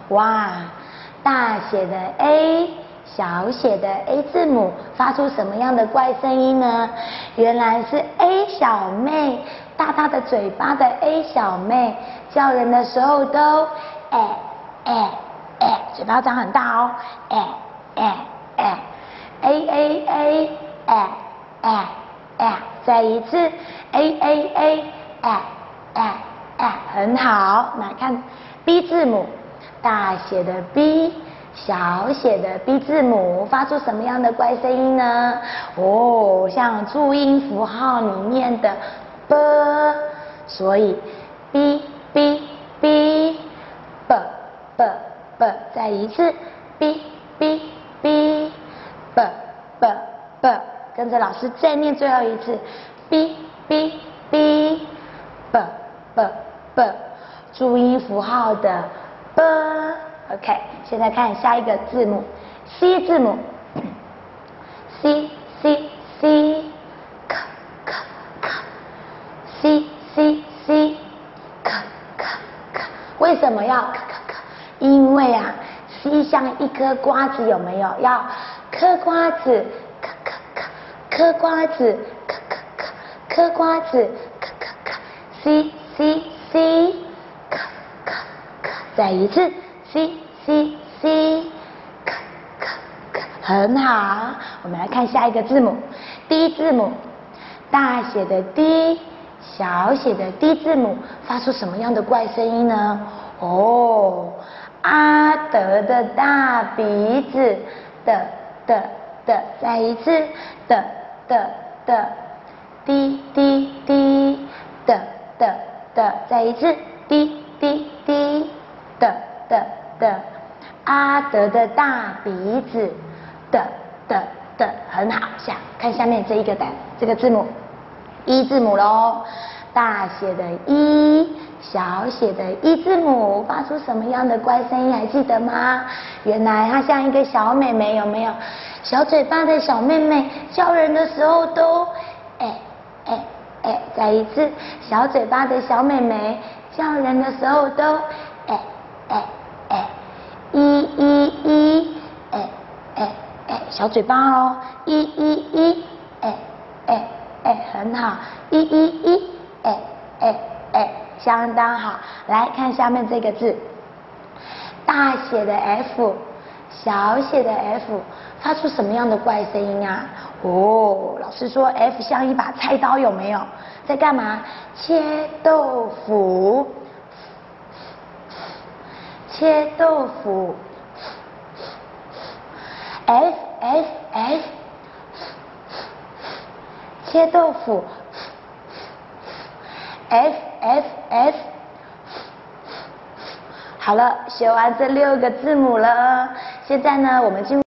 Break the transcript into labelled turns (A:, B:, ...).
A: 哇，大写的 A， 小写的 A 字母发出什么样的怪声音呢？原来是 A 小妹，大大的嘴巴的 A 小妹，叫人的时候都嘴巴张很大哦，A，再一次 A，很好。来看 B 字母，大写的 B， 小写的 B 字母发出什么样的怪声音呢？哦，像注音符号里面的 b， 所以 B， 再一次 B， 跟着老师再念最后一次 B， 注音符号的 b。 OK， 现在看下一个字母 C 字母 C， 为什么要因为啊 C 像一颗瓜子，有没有？要嗑瓜子，嗑瓜子，C， 再一次 C， 很好。我们来看下一个字母 D 字母，大写的 D， 小写的 D 字母发出什么样的怪声音呢？哦，阿德的大鼻子的，再一次的滴的，再一次滴的，阿德的大鼻子的，很好。看下面这个字母 E 字母咯，大写的 E， 小写的 E 字母发出什么样的怪声音？还记得吗？原来它像一个小妹妹，有没有？小嘴巴的小妹妹叫人的时候都再一次，小嘴巴的小妹妹叫人的时候都小嘴巴哦，很好，相当好。来看下面这个字，大写的 F， 小写的 F， 发出什么样的怪声音啊？哦，老师说 F 像一把菜刀，有没有？在干嘛？切豆腐，切豆腐。F， 切豆腐。F， 好了，学完这6个字母了。现在呢，我们进入